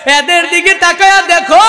এদের দিকে তাকায়া দেখো,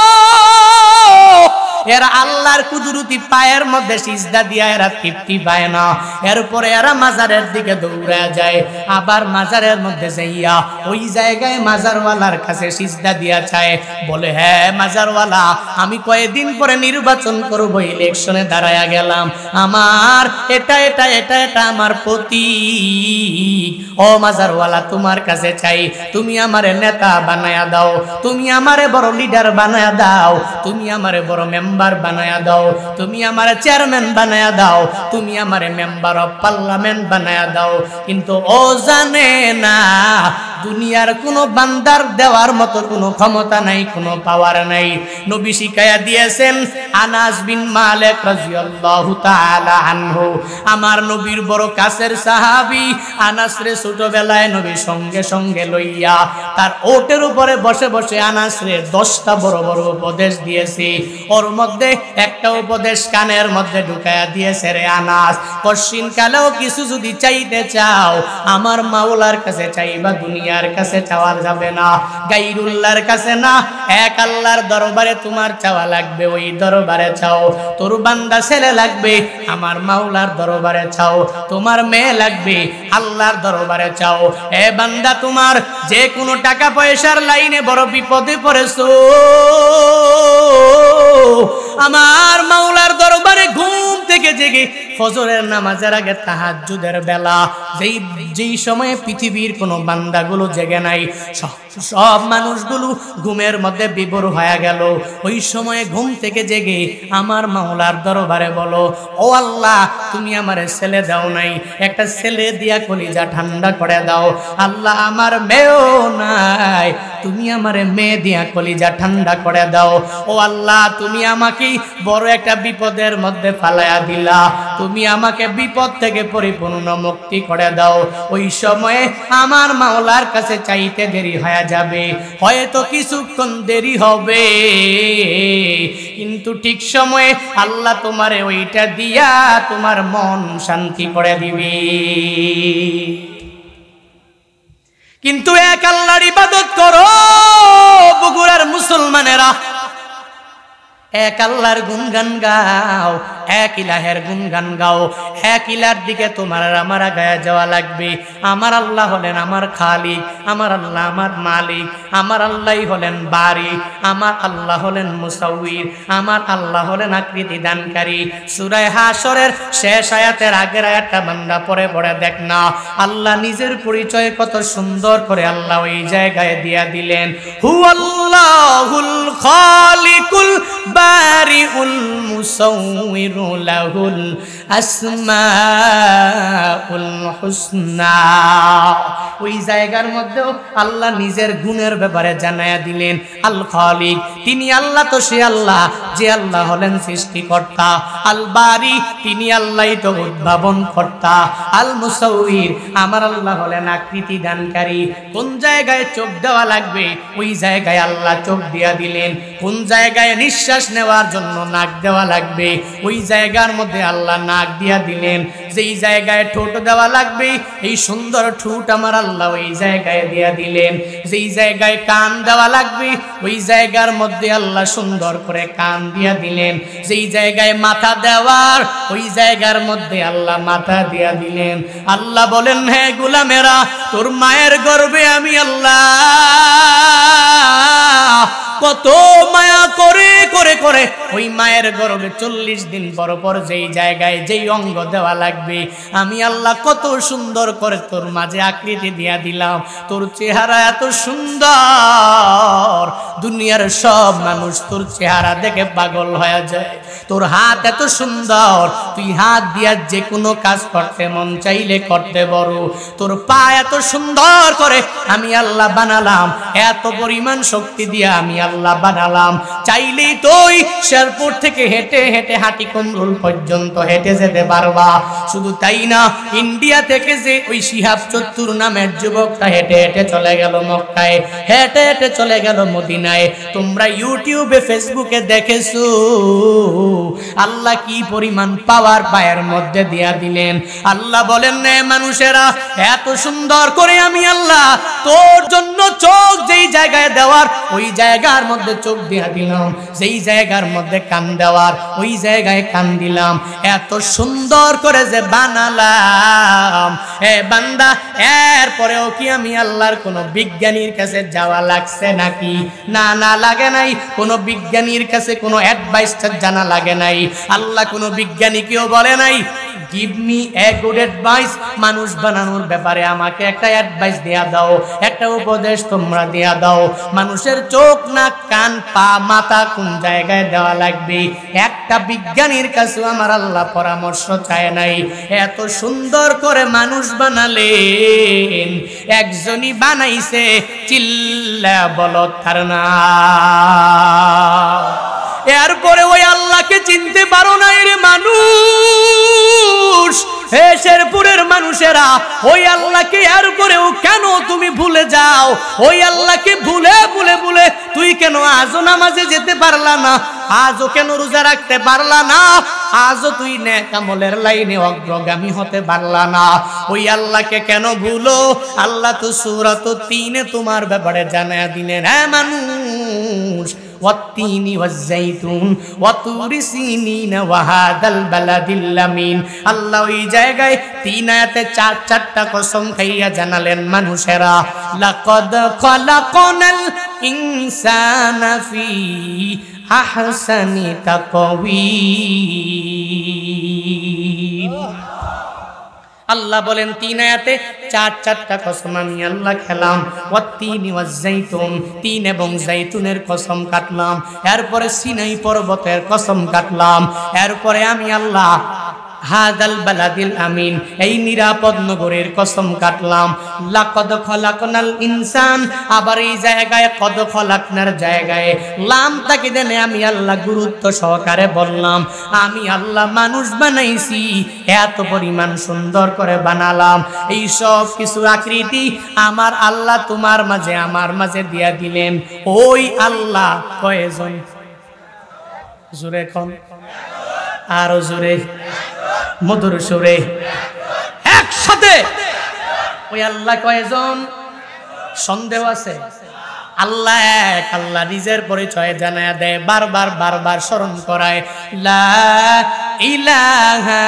এরা আল্লাহর কুদরতি পায়ের মধ্যে সিজদা দিয়া এরা তৃপ্তি পায় না। এরপরে এরা মাজারের দিকে দৌড়া যায়, আবার মাজারের মধ্যে যাইয়া ওই জায়গায় মাজারওয়ালার কাছে সিজদা দিয়া চায়, বলে হ্যাঁ মাজারওয়ালা, আমি কয়েকদিন পরে নির্বাচন করব, ইলেকশনে দাঁড়ায়া গেলাম, আমার এটা এটা এটা এটা আমার প্রতীক। ও মাজারওয়ালা, তোমার কাছে চাই, তুমি আমারে নেতা বানায়া দাও, তুমি আমারে বড় লিডার বানায়া দাও, তুমি আমারে বড় মেম্বার বানায়া দাও, তুমি আমারে চেয়ারম্যান বানায়া দাও, তুমি আমারে মেম্বার অফ পার্লামেন্ট বানায়া দাও। কিন্তু ও জানে না দুনিয়ার কোনো বান্দার দেওয়ার মতো কোনো ক্ষমতা নাই, কোনো পাওয়ার নাই। নবী শিখায়া দিয়েছেন, আনাস বিন মালিক রাদিয়াল্লাহু তাআলা আনহু, আমার নবীর বড় কাছের সাহাবী, আনাস রে ছোটবেলায় নবী সঙ্গে সঙ্গে লইয়া তার ওটের উপরে বসে বসে আনাস রে 10টা বড় বড় উপদেশ দিয়েছে। ওর মধ্যে একটা উপদেশ কানের মধ্যে ঢুকায়া দিয়েছে, রে আনাস, কশিন কালেও কিছু যদি চাইতে চাও আমার মাওলার কাছে চাইবা, দুনিয়ার কাছে চাওয়া যাবে না, গায়রুল্লাহর কাছে না, এক আল্লাহর দরবারে তোমার চাওয়া লাগবে, ওই দরবারে চাও। তোর বান্দা ছেলে লাগবে, আমার মাওলার দরবারে চাও। তোমার মেয়ে লাগবে, আল্লাহর দরবারে চাও। এ বান্দা, তোমার যে কোনো টাকা পয়সার লাইনে বড় বিপদে পড়েছো, আমার মাওলার দরবারে ঘুম থেকে জেগে ফজরের নামাজের আগে তাহাজ্জুদের বেলা, যেই সময়ে পৃথিবীর কোনো বান্দাগুলো জেগে নাই, সব মানুষগুলো ঘুমের মধ্যে বিভোর হয়ে গেল, ওই সময়ে ঘুম থেকে জেগে আমার মাওলার দরবারে বলো, ও আল্লাহ, তুমি আমারে ছেলে দাও নাই, একটা ছেলে দিয়া কলিজা ঠান্ডা করে দাও। আল্লাহ, আমার মেয়েও নাই, তুমি আমারে মেয়ে দিয়া কলিজা ঠান্ডা করে দাও। ও আল্লাহ, তুমি আমাকে বড় একটা বিপদের মধ্যে ফালায়া দিলা, তুমি আমাকে বিপদ থেকে পরিপূর্ণ মুক্তি করে দাও। ওই সময়ে আমার মাওলার কাছে চাইতে দেরি হয়ে যাবে, হয়তো কিছুক্ষণ দেরি হবে, কিন্তু ঠিক সময়ে আল্লাহ তোমারে ওইটা দিয়া তোমার মন শান্তি করে দিবে। কিন্তু এক আল্লাহর ইবাদত করো বগুড়ার মুসলমানেরা, এক আল্লাহর গুণগান গাও, এক ইলাহের গুণগান গাও, এক ইলার দিকে তোমার আর আমার আগায়া যাওয়া লাগবে। আমার আল্লাহ হলেন আমার খালিক, আমার আল্লাহ আমার মালিক, আমার আল্লাহই হলেন বারি, আমার আল্লাহ হলেন মুসাউইর, আমার আল্লাহ হলেন আকৃতি দানকারী। সূরা হাশরের শেষ আয়াতের আগের আয়াতটা বান্দা পড়ে পড়ে দেখ না, আল্লাহ নিজের পরিচয় কত সুন্দর করে আল্লাহ ওই জায়গায় দিয়া দিলেন। হুয়াল্লাহুল খালিকুল বারিউল মুসাউইরু লাহুল আসমাউল হুসনা। ওই জায়গার মধ্যেও আল্লাহ নিজের গুণের ব্যাপারে জানায়া দিলেন। আল খালিক, তিনি আল্লাহ তো সে আল্লাহ যে আল্লাহ হলেন সৃষ্টিকর্তা। আল বারি, তিনি আল্লাহই তো উদ্ভাবন কর্তা। আল মুসাউইর, আমার আল্লাহ হলেন আকৃতি দানকারী। কোন জায়গায় চোখ দেওয়া লাগবে ওই জায়গায় আল্লাহ চোখ দিয়া দিলেন, কোন জায়গায় নিঃশ্বাস নেওয়ার জন্য নাক দেওয়া লাগবে ওই জায়গার মধ্যে আল্লাহ নাক দিয়া দিলেন। যেই জায়গায় ঠোঁট দেওয়া লাগবে এই সুন্দর ঠোঁট আমার আল্লাহ ওই জায়গায় দিয়া দিলেন। যেই জায়গায় কান দেওয়া লাগবে ওই জায়গার মধ্যে আল্লাহ সুন্দর করে কান দিয়া দিলেন। যেই জায়গায় মাথা দেওয়ার ওই জায়গার মধ্যে আল্লাহ মাথা দিয়া দিলেন। আল্লাহ বলেন, হে গোলামেরা, তোর মায়ের গর্ভে আমি আল্লাহ কত মায়া করে করে করে ওই মায়ের গর্ভে 40 দিন পর পর যেই জায়গায় যেই অঙ্গ দেওয়া লাগবে আমি আল্লাহ কত সুন্দর করে তোর মাঝে আকৃতি দিয়া দিলাম। তোর চেহারা এত সুন্দর, দুনিয়ার সব মানুষ তোর চেহারা দেখে পাগল হয়ে যায়। তোর হাত এত সুন্দর, তুই হাত দিয়া যে কোনো কাজ করতে মন চাইলে করতে পারো। তোর পা এত সুন্দর করে আমি আল্লাহ বানালাম, এত পরিমাণ শক্তি দিয়া আমি আল্লাহ বানালাম, চাইলেই তুই শেরপুর থেকে হেঁটে হেঁটে হাটিকুমরুল পর্যন্ত হেঁটে যেতে পারবা। শুধু তাই না, ইন্ডিয়া থেকে যে ওই শিহাব চত্তুর নামের যুবকটা হেঁটে হেঁটে চলে গেল মক্কায়, হেঁটে হেঁটে চলে গেল মদিনায়। তোমরা ইউটিউবে ফেসবুকে দেখেছো আল্লাহ কি পরিমাণ পাওয়ার পায়ের মধ্যে দিয়া দিলেন। আল্লাহ বলেন না মানুষেরা, এত সুন্দর করে আমি আল্লাহ তোর জন্য চোখ যেই জায়গায় দেওয়ার ওই জায়গার মধ্যে চোখ দিয়া দিলাম, যেই জায়গার মধ্যে কান দেওয়ার ওই জায়গায় কান দিলাম। এত সুন্দর করে যে বানালাম এ বান্দা, এরপরেও কি আমি আল্লাহর কোনো বিজ্ঞানীর কাছে যাওয়া লাগছে নাকি? না, না লাগে নাই। কোনো বিজ্ঞানীর কাছে কোনো অ্যাডভাইসটা জানা লাগে নাই। আল্লাহ কোনো বিজ্ঞানীকেও বলে নাই give me a good advice, মানুষ বানানোর ব্যাপারে আমাকে একটা অ্যাডভাইস দেয়া দাও, একটা উপদেশ তোমরা দেয়া দাও। মানুষের চোখ, নাক, কান, পা, মাথা কোন জায়গায় দেওয়া লাগবে একটা বিজ্ঞানীর কাছে আমার আল্লাহ পরামর্শ চায় নাই। এত সুন্দর করে মানুষ বানালেন, একজনই বানাইছে, চিল্লা বলো তার নাম। এরপরে ওই আল্লাহকে চিনতে পারো নাই রে মানুষ। হে শেরপুরের মানুষেরা, ওই আল্লাহকে এরপরেও কেন তুমি ভুলে যাও? ওই আল্লাহকে ভুলে ভুলে ভুলে তুই কেন আজও নামাজে যেতে পারলা না? আজও কেন রোজা রাখতে পারলা না? আজও তুই নেক আমলের লাইনে অগ্রগামী হতে পারলা না? ওই আল্লাহকে কেন ভুলো? আল্লাহ তো সূরা ৩ তোমার ব্যাপারে জানায়া দিলেন। হ্যাঁ মানুষ, ওয়াত্তিনি ওয়াজ্জাইতুন ওয়াতুরি সিনিন ওয়াহাদাল বালাদিল আমিন। আল্লাহ ওই জায়গায় ৩ আয়াতে ৪টা কসম খাইয়া জানালেন মানুষেরা, লাকাদ খালাকনাল ইনসানা ফি আহসানি তাকওয়িম। আল্লাহ বলেন ৩ আয়াতে ৪টা কসম আমি আল্লাহ খেলাম। ওয়াত্তিনি ওয়াজ্জাইতুন, ৩ এবং জাইতুনের কসম কাটলাম। এরপরে সিনাই পর্বতের কসম কাটলাম। এরপরে আমি আল্লাহ হাদাল বালাদিল আমিন, এই নিরাপদ নগরের কসম কাটলাম। লাকাদ খালাকনাল ইনসান, আবার এই জায়গায় কদ খালাকনার জায়গায় লাম তাকিদে আমি আল্লাহ গুরুত্ব সহকারে বললাম আমি আল্লাহ মানুষ বানাইছি, এত পরিমাণ সুন্দর করে বানালাম। এই সব কিছু আকৃতি আমার আল্লাহ তোমার মাঝে আমার মাঝে দিয়া দিলেন। ওই আল্লাহ কয়জন? জোরে কোন, আরো জোরে, মধুর সুরে, একসাথে। ওই আল্লাহ কয়জন? সন্দেহ আছে? আল্লাহ এক। আল্লাহ নিজের পরিচয় জানায় দেয়, বারবার বারবার স্মরণ করায়, লা ইলাহা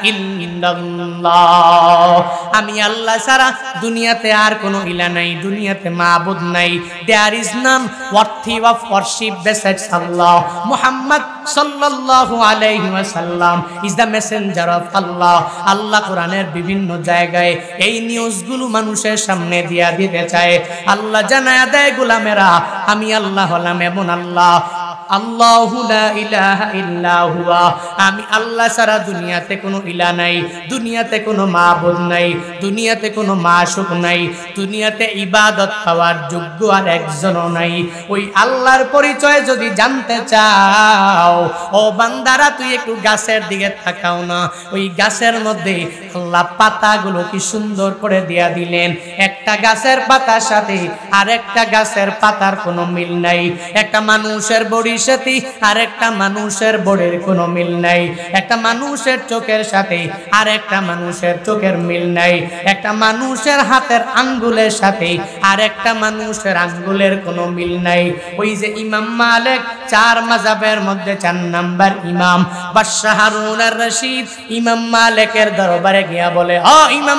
ইল্লাল্লাহ, আমি আল্লাহ ছাড়া দুনিয়াতে আর কোনো ইলা নাই, দুনিয়াতে মাবুদ নাই। There is none worthy of worship besides Allah. Muhammad সাল্লাল্লাহু আলাইহি ওয়াসাল্লাম is the messenger of Allah. Allah কোরআনের বিভিন্ন জায়গায় এই নিউজগুলো মানুষের সামনে দিয়া দিতে চায়। আল্লাহ জানায়া দেয়, গোলামেরা আমি আল্লাহ হলাম এমন আল্লাহ, আল্লাহু লা ইলাহা ইল্লা হুয়া, আমি আল্লাহ ছাড়া দুনিয়াতে কোনো ইলা নাই, দুনিয়াতে কোনো মাবুদ নাই, দুনিয়াতে কোনো মাশুক নাই, দুনিয়াতে ইবাদত পাওয়ার যোগ্য আর একজনও নাই। ওই আল্লাহর পরিচয় যদি জানতে চাও, ও বান্দারা তুই একটু গাছের দিকে তাকাও না। ওই গাছের মধ্যে আল্লাহ পাতাগুলো কি সুন্দর করে দিয়া দিলেন। একটা গাছের পাতার সাথে আরেকটা গাছের পাতার কোনো মিল নাই। একটা মানুষের বডির সাথে আরেকটা মানুষের বডির কোনো মিল নাই। একটা মানুষের চোখের সাথে আরেকটা মানুষের চোখের মিল নাই। একটা মানুষের হাতের আঙ্গুলের সাথে আরেকটা মানুষের আঙ্গুলের কোনো মিল নাই। ওই যে ইমাম মালিক 4 মাযহাবের মধ্যে 4 নাম্বার ইমাম বাদশাহ হারুন আর রশিদ ইমাম মালিকের দরবারে গিয়া বলে, ও ইমাম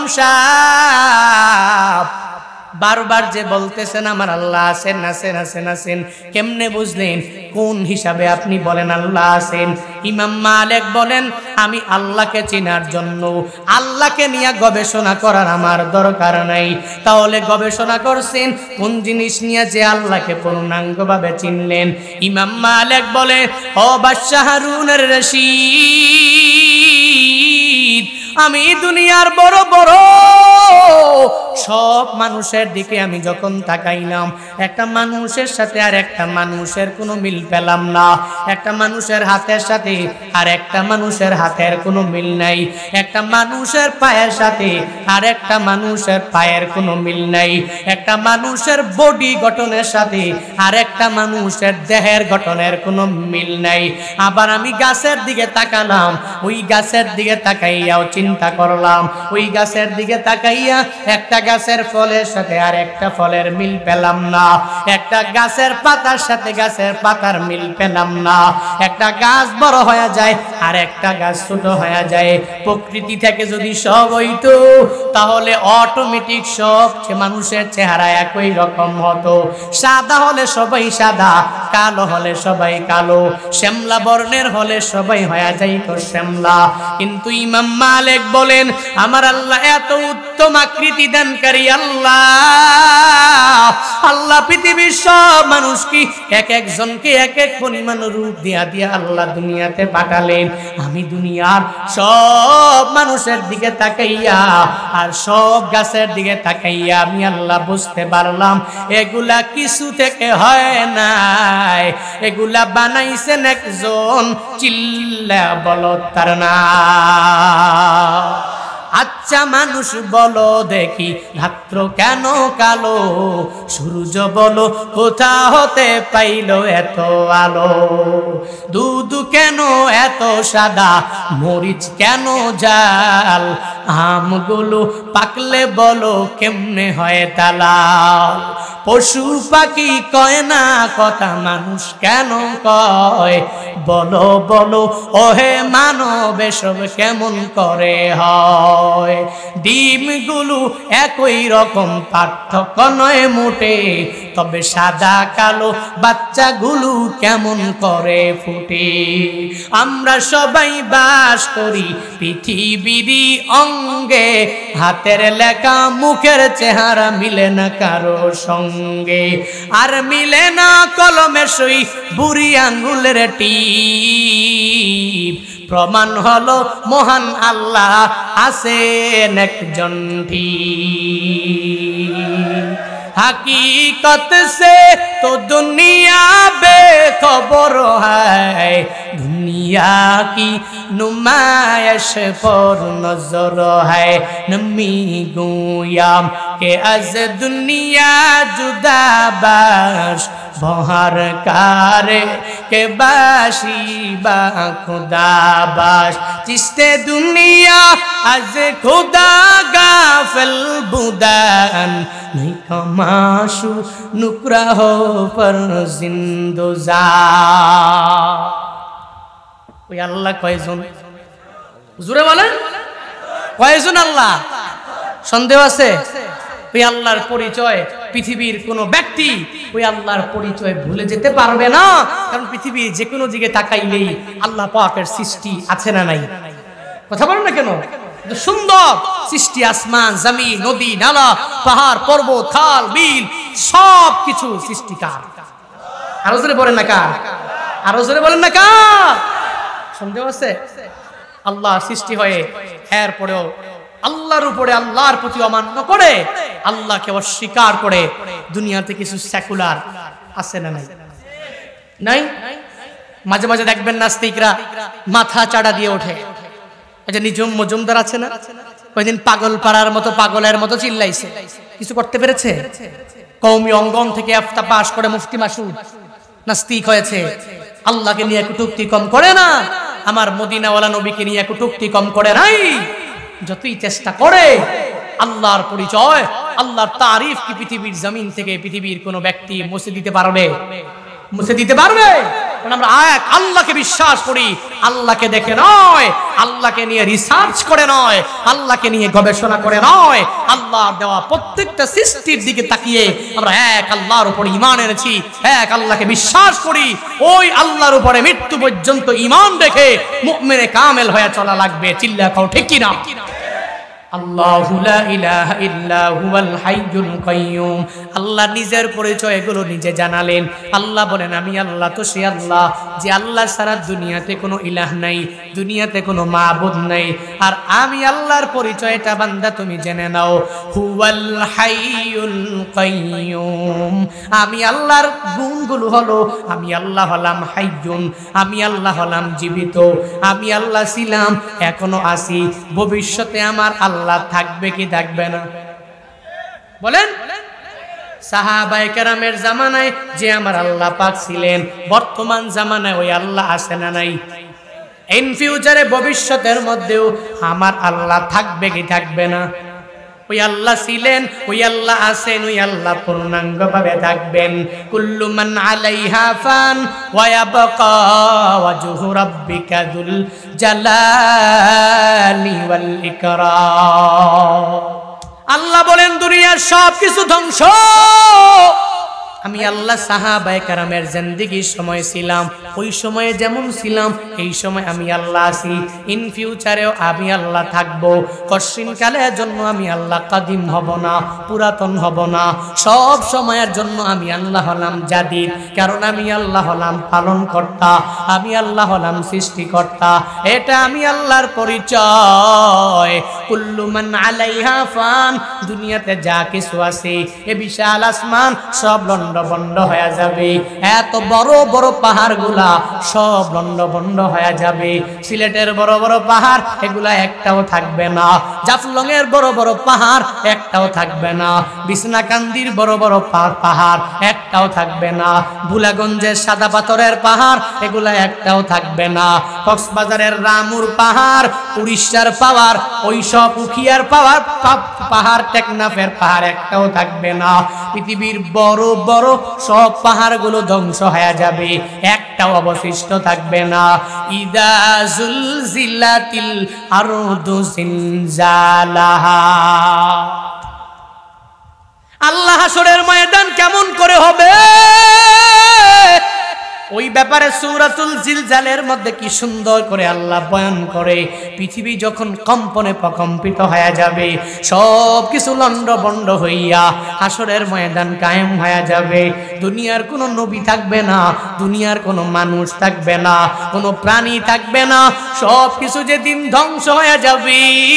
সাহেব, বারবার যে বলতেছেন আমার আল্লাহ আছেন আছেন আছেন আছেন, কেমনে বুঝলেন? কোন হিসাবে আপনি বলেন আল্লাহ আছেন? ইমাম মালিক বলেন, আমি আল্লাহকে চেনার জন্য আল্লাহকে নিয়ে গবেষণা করার আমার দরকার নাই। তাহলে গবেষণা করছেন কোন জিনিস নিয়ে যে আল্লাহকে পূর্ণাঙ্গভাবে চিনলেন? ইমাম মালিক বলে, ও বাদশাহ হারুন আর রশিদ, আমি দুনিয়ার বড় বড় সব মানুষের দিকে আমি যখন তাকাইলাম, একটা মানুষের সাথে আর একটা মানুষের কোনো মিল পেলাম না। একটা মানুষের হাতের সাথে আর একটা মানুষের হাতের কোনো মিল নাই। একটা মানুষের পায়ের সাথে আর একটা মানুষের পায়ের কোনো মিল নাই। একটা মানুষের বডি গঠনের সাথে আর একটা মানুষের দেহের গঠনের কোনো মিল নাই। আবার আমি গাছের দিকে তাকালাম, ওই গাছের দিকে তাকাইয়াও চিন্তা করলাম, ওই গাছের দিকে তাকাইয়া একটা গাছের ফলের সাথে আর একটা ফলের মিল পেলাম না। একটা গাছের পাতার সাথে গাছের পাতার মিল পেলাম না। একটা গাছ বড় হয়ে যায় আর একটা গাছ ছোট হয়ে যায়। প্রকৃতি থেকে যদি সব হইতো তাহলে অটোমেটিক সব মানুষের চেহারা একই রকম হতো। সাদা হলে সবাই সাদা, কালো হলে সবাই কালো, শ্যামলা বর্ণের হলে সবাই হয়ে যাইত শ্যামলা। কিন্তু ইমাম মালিক বলেন, আমার আল্লাহ এত উত্তম আকৃতি দানকারী আল্লাহ, আল্লাহ পৃথিবীর সব মানুষকে এক একজনকে এক এক পরিমাণ রূপ দিয়া দিয়া আল্লাহ দুনিয়াতে পাঠালেন। আমি দুনিয়ার সব মানুষের দিকে তাকাইয়া আর সব গাছের দিকে তাকাইয়া আমি আল্লাহ বুঝতে পারলাম এগুলা কিছু থেকে হয় নাই, এগুলা বানাইছেন একজন, চিল্লা বলো তার নাম। আচ্ছা মানুষ বলো দেখি, রাত্র কেন কালো? সূর্য বলো কোথা হতে পাইলো এত আলো? দুধ কেন এত সাদা? মরিচ কেন জাল? আমগুলো পাকলে বলো কেমনে হয় তালাল? পশু পাখি কয় না কথা, মানুষ কেন কয়? বলো বলো ওহে মানব এসব কেমন করে হয়? ডিমগুলো একই রকম, পার্থক্য নয় মোটে, তবে সাদা কালো বাচ্চাগুলো কেমন করে ফুটে? আমরা সবাই বাস করি পৃথিবীর অঙ্গে, হাতের লেখা মুখের চেহারা মিলে না কারো সঙ্গে, আর মিলে না কলমের সই বুড়ি আঙ্গুলের টিপ। প্রমাণ হলো মহান আল্লাহ আছেন একজন ঠিক। हकीकत से तो दुनिया बेखबर है, दुनिया की नुमाइश पर नजर है। नमी गुयाम के अज दुनिया जुदा बाश, बहर कारे के बाशी बा खुदा बाश। जिसते दुनिया अज खुदा गाफिल बुदान, नहीं कमाशु नुकरा हो पर जिंदुजा। ওই আল্লাহ কয়জন? জোরে বলেন, কয়জন আল্লাহ? সন্দেহ আছে? ওই আল্লাহর পরিচয় পৃথিবীর কোন ব্যক্তি ওই আল্লাহর পরিচয় ভুলে যেতে পারবে না। কারণ পৃথিবীর যে কোনো দিকে তাকাইলেই আল্লাহ পাকের সৃষ্টি আছে না নাই? কথা বলেন না কেন? সুন্দর সৃষ্টি, আসমান জমিন নদী নালা পাহাড় পর্বত খাল বিল সব কিছু সৃষ্টি কার? আরো জোরে বলেন না কার? আরো জোরে বলেন না কার? সন্দেহ আছে? আল্লাহ সৃষ্টি হয়ে এরপরেও আল্লাহর উপরে আল্লাহর প্রতি অমান্য করে, আল্লাহকে অস্বীকার করে দুনিয়াতে কিছু সেকুলার আছে না নাই? নাই? মাঝে মাঝে দেখবেন নাস্তিকরা মাথা চাড়া দিয়ে ওঠে। নিজম মজুমদার আছে না, কয়েকদিন পাগল পাড়ার মতো পাগলের মতো চিল্লাইছে, কিছু করতে পেরেছে? কওমি অঙ্গন থেকে ইফতা পাস করে মুফতি মাসুদ নাস্তিক হয়েছে। আল্লাহকে নিয়ে কটূক্তি কম করে না, আমার মদিনাওয়ালা নবীকে নিয়ে কটূক্তি কম করে নাই। যতই চেষ্টা করে আল্লাহর পরিচয় আল্লাহর তারিফ কি পৃথিবীর জমিন থেকে পৃথিবীর কোন ব্যক্তি মুছে দিতে পারবে? মুছে দিতে পারবে? আমরা এক আল্লাহকে বিশ্বাস করি, আল্লাহকে দেখে নয়, আল্লাহকে নিয়ে রিসার্চ করে নয়, আল্লাহকে নিয়ে গবেষণা করে নয়, আল্লাহর দেওয়া প্রত্যেকটা সৃষ্টির দিকে তাকিয়ে আমরা এক আল্লাহর উপর ঈমান এনেছি, এক আল্লাহকে বিশ্বাস করি। ওই আল্লাহর উপরে মৃত্যু পর্যন্ত ঈমান রেখে মুমিনে কামেল হয়ে চলা লাগবে। চিল্লা কও ঠিক কি না? আল্লাহু লা ইলাহা ইল্লা হুয়াল হাইয়ুল কাইয়ুম। আল্লাহ নিজের পরিচয় এগুলো নিজে জানালেন। আল্লাহ বলেন আমি আল্লাহ তো সে আল্লাহ যে আল্লাহ ছাড়া দুনিয়াতে কোনো ইলাহ নাই, দুনিয়াতে কোনো মাবুদ নাই। আর আমি আল্লাহর পরিচয়টা বান্দা তুমি জেনে নাও, হুয়াল হাইয়ুল কাইয়ুম। আমি আল্লাহর গুণগুলো হলো আমি আল্লাহ হলাম হাইয়ুন, আমি আল্লাহ হলাম জীবিত, আমি আল্লাহ ছিলাম এখনো আছি, ভবিষ্যতে আমার আল্লাহ থাকবে কি থাকবে না বলেন? সাহাবায়ে কেরামের জামানায় যে আমার আল্লাহ পাক ছিলেন, বর্তমান জামানায় ওই আল্লাহ আছে না নাই? ইন ফিউচারে ভবিষ্যতের মধ্যেও আমার আল্লাহ থাকবে কি থাকবে না? ওই আল্লাহ ছিলেন, ওই আল্লাহ আছেন, ওই আল্লাহ পূর্ণাঙ্গভাবে থাকবেন। কুল্লু মান আলাইহা ফান ওয়া ইয়াবকা ওয়াজহু রাব্বিকা যুল জালালি ওয়াল ইকরাম। আল্লাহ বলেন দুনিয়ার সব কিছু ধ্বংস, আমি আল্লাহ সাহাবায়ে কেরামের জিন্দেগির সময় ছিলাম, ওই সময়ে যেমন ছিলাম এই সময় আমি আল্লাহ আছি, ইন ফিউচারেও আমি আল্লাহ থাকবো। কশিন কালের জন্য আমি আল্লাহ কাদিম হব না, পুরাতন হব না, সব সময়ের জন্য আমি আল্লাহ হলাম জাদিদ। কারণ আমি আল্লাহ হলাম পালন কর্তা, আমি আল্লাহ হলাম সৃষ্টিকর্তা, এটা আমি আল্লাহর পরিচয়। কুল্লু মান আলাইহা ফান, দুনিয়াতে যা কিছু আছে এ বিশাল আসমান সব লন্ডভন্ড হয়ে যাবে, এত বড় বড় পাহাড় গুলা সব লন্ডভন্ড হয়ে যাবে। সিলেটের বড় বড় পাহাড় এগুলা একটাও থাকবে না, জাফলং এর বড় বড় পাহাড় একটাও থাকবে না, বিছনাকান্দির বড় বড় পাহাড় একটাও থাকবে না, ভুলাগঞ্জের সাদা পাথরের পাহাড় এগুলা একটাও থাকবে না, কক্সবাজারের রামুর পাহাড়, উড়িষ্যার পাহাড়, ওই সব উখিয়ার পাহাড়, টেকনাফের পাহাড় একটাও থাকবে না। পৃথিবীর বড় বড় সব পাহাড়গুলো ধ্বংস হয়ে যাবে, একটাও অবশিষ্ট থাকবে না। ইদা জুলজিলাতিল আরদু জিলজালাহা। আল্লাহ হাসরের ময়দান কেমন করে হবে ওই ব্যাপারে সূরাতুল জিলজালের মধ্যে কি সুন্দর করে আল্লাহ বয়ান করে। পৃথিবী যখন কম্পনে প্রকম্পিত হয়ে যাবে, সব কিছু লন্ডভন্ড হইয়া হাসরের ময়দান কায়েম হয়ে যাবে। দুনিয়ার কোনো নবী থাকবে না, দুনিয়ার কোনো মানুষ থাকবে না, কোনো প্রাণী থাকবে না, সব কিছু যেদিন ধ্বংস হয়ে যাবে,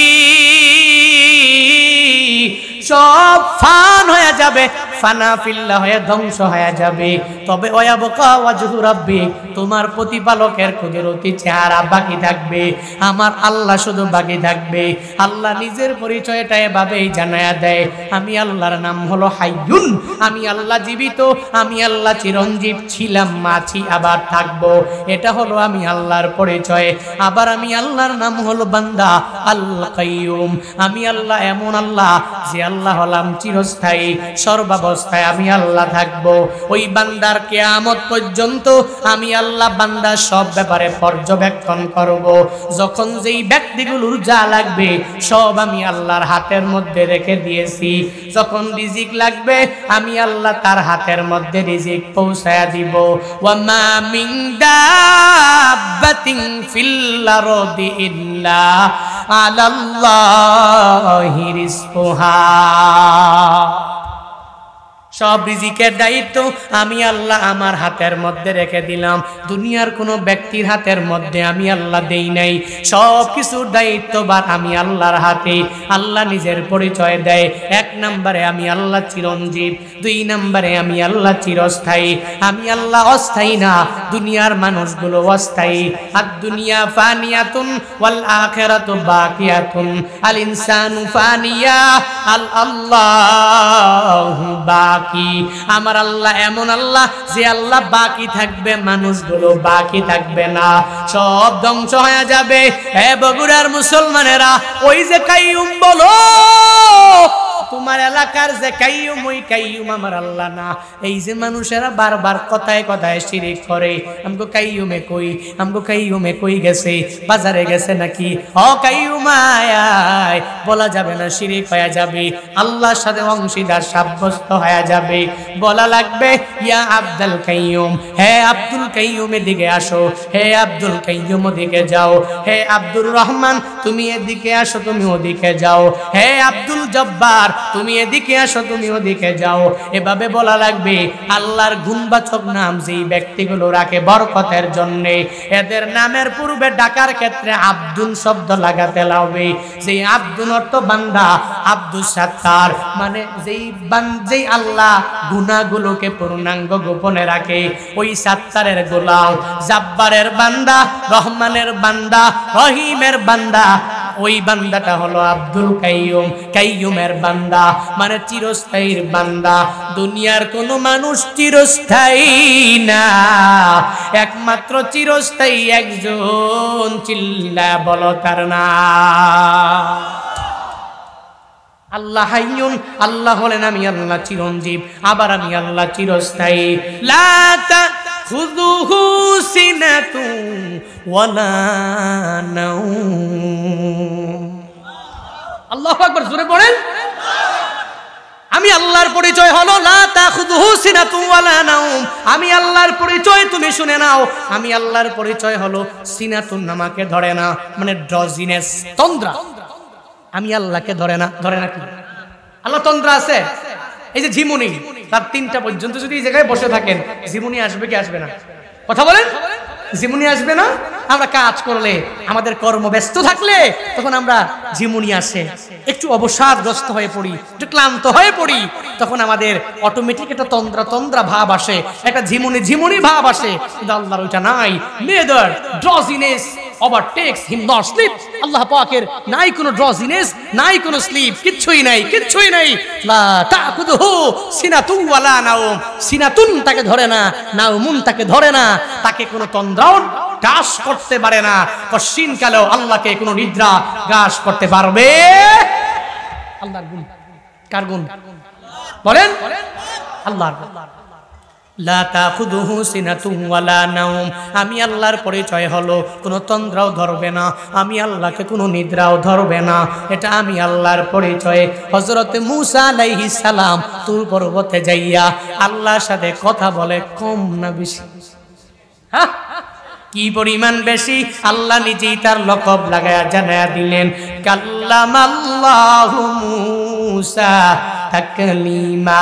সব ফান হয়ে যাবে, ফানা ফিল্লা হয়ে ধ্বংস হয়ে যাবে। তবে ওয়াবকা ওয়াজহু রাব্বিক, তোমার প্রতিপালকের কুদরতি চেহারা বাকি থাকবে, আমার আল্লাহ শুধু বাকি থাকবে। আল্লাহ নিজের পরিচয়টা এভাবেই জানায়া দেয়, আমি আল্লাহর নাম হলো হাইয়ুন, আমি আল্লাহ জীবিত, আমি আল্লাহ চিরঞ্জীব, ছিলাম, আছি, আবার থাকবো, এটা হলো আমি আল্লাহর পরিচয়। আবার আমি আল্লাহর নাম হলো বান্দা আল কাইয়ুম, আমি আল্লাহ এমন আল্লাহ যে আল্লাহ হলাম চিরস্থায়ী, সর্বাবস্থায় আমি আল্লাহ থাকবো। ওই বান্দার কিয়ামত পর্যন্ত আমি আল্লাহ বান্দার সব ব্যাপারে পর্যবেক্ষণ করব। যখন যেই ব্যক্তিগুলোর যা লাগবে সব আমি আল্লাহর হাতের মধ্যে রেখে দিয়েছি। যখন রিজিক লাগবে আমি আল্লাহ তার হাতের মধ্যে রিজিক পৌঁছায়া দিব। ওয়া মা মিন দাব্বাতিন ফিল আরদি ইল্লা আলাল্লাহি রিজকুহা। সব রিজিকের দায়িত্ব আমি আল্লাহ আমার হাতের মধ্যে রেখে দিলাম, দুনিয়ার কোনো ব্যক্তির হাতের মধ্যে আমি আল্লাহ দেই নাই। সব কিছুর দায়িত্ববার আমি আল্লাহর হাতে। আল্লাহ নিজের পরিচয় দেয়, 1 নম্বরে আমি আল্লাহ চিরঞ্জীব, 2 নম্বরে আমি আল্লাহ চিরস্থায়ী। আমি আল্লাহ অস্থায়ী না, দুনিয়ার মানুষগুলো অস্থায়ী। আর দুনিয়া ফানিয়াতুন ওয়াল আখিরাতু বাকিয়াতুন, আল ইনসানু ফানিয়া আল আল্লাহু বাকি। আমার আল্লাহ এমন আল্লাহ যে আল্লাহ বাকি থাকবে, মানুষগুলো বাকি থাকবে না, সব ধ্বংস হয়ে যাবে। হে বগুড়ার মুসলমানেরা, ওই যে কাইয়ুম বলো, তোমার এলাকার যে কাইয়ুম ওই কাইয়ুম আমার আল্লাহ না। এই যে মানুষেরা বারবার কথায় কথায় শিরিক করে, আমগো কাইয়ুমে কই, আমগো কাইয়ুমে কই গেছে, বাজারে গেছে নাকি? ও কাইয়ুম আয়, বলা যাবে না, শিরিক হয়ে যাবে, আল্লাহর সাথে অংশীদার সাব্যস্ত হয়ে যাবে। বলা লাগবে ইয়া আব্দুল কাইয়ুম, হে আব্দুল কাইয়ুমের দিকে আসো, হে আব্দুল কাইয়ুম ওদিকে যাও, হে আব্দুর রহমান তুমি এদিকে আসো, তুমি ওদিকে যাও, হে আব্দুল জব্বার তুমি এদিকে আসো, তুমি ওদিকে যাও। এভাবে বলা লাগবে। আল্লাহর গুণবাচক নাম যেই ব্যক্তিগুলো রাখে বরকতের জন্য, এদের নামের পূর্বে ডাকার ক্ষেত্রে আব্দুল শব্দ লাগাতে লাগবে। যেই আব্দুল অর্থ বান্দা, আব্দুল সাত্তার মানে যেই আল্লাহ গুনাহগুলোকে পূর্ণাঙ্গ গোপনে রাখে, ওই সাত্তারের গোলাম, জাব্বারের বান্দা, রহমানের বান্দা, রহিমের বান্দা, ওই বান্দাটা হলো আব্দুল কাইয়ুম। কাইয়ুমের বান্দা মানে চিরস্থায়ীর বান্দা। দুনিয়ার কোন মানুষ চিরস্থায়ী না, একমাত্র চিরস্থায়ী একজন, চিল্লা বলো তার নাম। আল্লাহ হাইয়ুন, আল্লাহ হলেন আমি আল্লাহ চিরঞ্জীব, আবার আমি আল্লাহ চিরস্থায়ী। লা তাখুযুহু সিনাতুন ওয়ালা নাওম। আল্লাহু আকবার, জোরে পড়েন। আমি আল্লাহর পরিচয় হলো লা তাখুযুহু সিনাতুন ওয়ালা নাওম। আমি আল্লাহর পরিচয় তুমি শুনে নাও। আমি আল্লাহর পরিচয় হলো সিনাতুন, আমাকে ধরে না, মানে ড্রজিনেস, তন্দ্রা। আমি আল্লাহকে ধরে না। ধরে না কি? আল্লাহ তন্দ্রা আছে। এই যে ঝিমুনি, রাত 3টা পর্যন্ত যদি এই জায়গায় বসে থাকেন, ঝিমুনি আসবে কি আসবে না? কথা বলেন, ঝিমুনি আসবে না? আমরা কাজ করলে, আমাদের কর্ম ব্যস্ত থাকলে তখন আমরা ঝিমুনি আসে, একটু অবসাদগ্রস্ত হয়ে পড়ি, একটু ক্লান্ত হয়ে পড়ি, তখন আমাদের অটোমেটিক একটা তন্দ্রা তন্দ্রা ভাব আসে, একটা ঝিমুনি ঝিমুনি ভাব আসে। কিন্তু আল্লাহর ওইটা নাই। Neither drowsiness overtakes him nor sleep। Allah পাকের নাই কোনো ড্রজিনেস, নাই কোনো স্লিপ, কিচ্ছুই নাই, কিচ্ছুই নাই। লা তাকুদহু সিনাতুন ওয়ালা নাওম। সিনাতুন তাকে ধরে না, নাওমুন তাকে ধরে না, তাকে কোনো তন্দ্রাও গ্রাস করতে পারে না। কশিন কালেও আল্লাহকে কোনো নিদ্রা গ্রাস করতে পারবে? আল্লাহর গুণ। কার গুণ বলেন? আল্লাহর। লা তাখুযুহু সিনাতুন ওয়ালা নাওম। আমি আল্লাহর পরিচয় হলো কোনো তন্দ্রাও ধরবে না, আমি আল্লাহকে কোনো নিদ্রাও ধরবে না। এটা আমি আল্লাহর পরিচয়। হযরত মূসা আলাইহিস সালাম তুর পর্বতে যাইয়া আল্লাহর সাথে কথা বলে, কম না বেশি? হ্যাঁ, কি পরিমাণ বেশি? আল্লাহ নিজেই তার লকব লাগায়া জানায়া দিলেন, কাল্লামাল্লাহু মূসা তাকলিমা।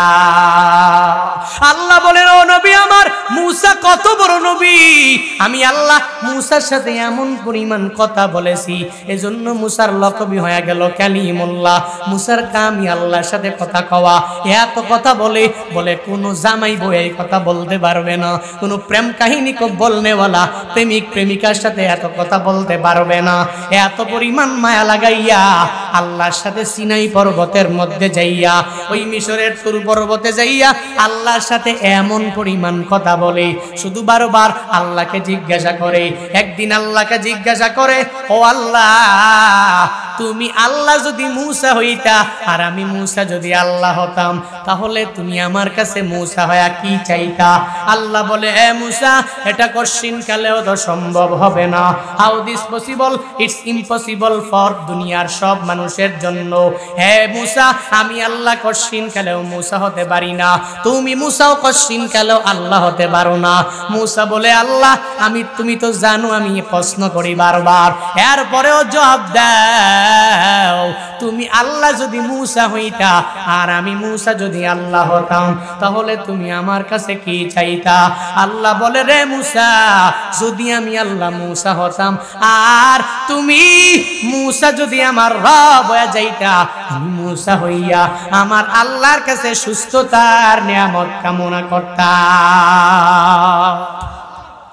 আল্লাহ বলেন, ও নবী আমার, মূসা কত বড় নবী, আমি আল্লাহ মূসার সাথে এমন পরিমাণ কথা বলেছি, এজন্য মূসার লকবই হয়ে গেল কালিমুল্লাহ। মূসার কামই আল্লাহর সাথে কথা কওয়া। এত কথা বলে কোনো জামাই বউ এই কথা বলতে পারবে না, কোনো প্রেম কাহিনী কো বলনেওয়ালা প্রেমিক প্রেমিকার সাথে এত কথা বলতে পারবে না। এত পরিমাণ মায়া লাগাইয়া আল্লাহর সাথে সিনাই পর্বতের মধ্যে যাইয়া, ওই মিশরের তুর পর্বতে যাইয়া আল্লাহর সাথে এমন পরিমাণ কথা বলে, শুধু বারবার আল্লাহকে জিজ্ঞাসা করে। একদিন আল্লাহকে জিজ্ঞাসা করে, ও আল্লাহ, তুমি আল্লাহ যদি মূসা হইতা আর আমি মূসা যদি আল্লাহ হতাম, তাহলে তুমি আমার কাছে মূসা হয়া কি চাইতা? আল্লাহ বলে, এ মূসা, এটা কশিন কালেও তো সম্ভব হবে না। How this possible? It's impossible for দুনিয়ার সব মানুষের জন্য। হে মূসা, আমি আল্লাহ কশিন কালেও মূসা হতে পারি না, তুমি মূসাও কশিন কালেও আল্লাহ হতে পারো না। মূসা বলে, আল্লাহ, তুমি তো জানো আমি প্রশ্ন করি বারবার, এরপরেও জবাব দাও। তুমি আল্লাহ যদি মূসা হইতা আর আমি মূসা যদি আল্লাহ হতাম, তাহলে তুমি আমার কাছে কি চাইতা? আল্লাহ বলে, রে মূসা, যদি আমি আল্লাহ মূসা হতাম আর তুমি মূসা যদি আমার রব হয়ে যাইতা, আমি মূসা হইয়া আমার আল্লাহর কাছে সুস্থতার নিয়ামত কামনা করতাম।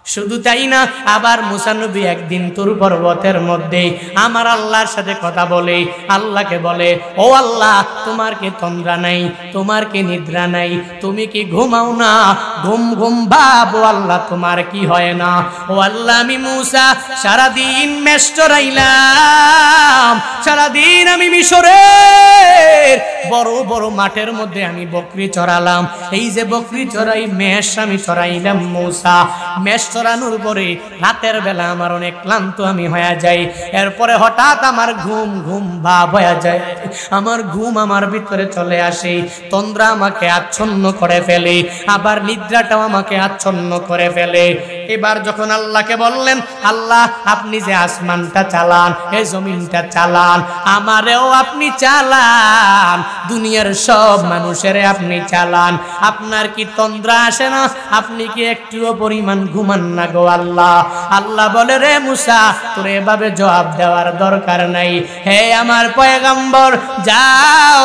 শুধু তাই না, আবার মুসা নবী একদিন তুর পর্বতের মধ্যে আমার আল্লাহর সাথে কথা বলে, আল্লাহকে বলে, ও আল্লাহ, তোমার কি তন্দ্রা নাই, তোমার কি নিদ্রা নাই, তুমি কি ঘুমাও না? ঘুম ঘুম ভাব ও আল্লাহ, তোমার কি হয় না? ও আল্লাহ, আমি মুসা সারাদিন মেষ চড়াইলাম, সারাদিন আমি মিশরের বড় বড় মাঠের মধ্যে আমি বকরি চড়ালাম। এই যে বকরি চড়াই, মেষ আমি চড়াইলাম মুসা। মেষ চড়ানোর পরে রাতের বেলা আমার অনেক ক্লান্ত আমি হয়ে যাই। এরপরে হঠাৎ আমার ঘুম ঘুম ভাব হয়ে যায়, আমার ঘুম আমার ভিতরে চলে আসে, তন্দ্রা আমাকে আচ্ছন্ন করে ফেলে, আবার নিদ্রাটাও আমাকে আচ্ছন্ন করে ফেলে। এবার যখন আল্লাহকে বললেন, আল্লাহ, আপনি যে আসমানটা চালান, এই জমিনটা চালান, আমারেও আপনি চালান, দুনিয়ার সব মানুষের আপনি চালান, আপনার কি তন্দ্রা আসে না? আপনি কি একটুও পরিমাণ ঘুমান না গো আল্লাহ? আল্লাহ বলে, রে মুসা, তোর এভাবে জবাব দেওয়ার দরকার নাই। হে আমার পয়গম্বর, যাও